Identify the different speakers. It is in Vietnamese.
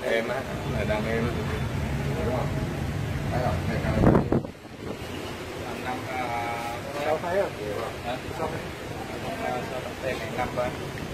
Speaker 1: Em á, là đàn em.
Speaker 2: Đúng không? Thấy không? Đây là
Speaker 1: Năm
Speaker 2: sao thấy không?
Speaker 1: hả? Sao tem này năm bên.